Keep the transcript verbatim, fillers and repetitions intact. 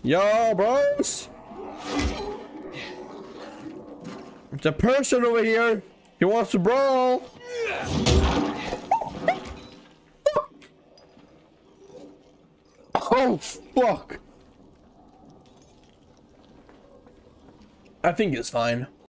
Yo, bros. It's a person over here. He wants to brawl. Oh, fuck. I think it's fine.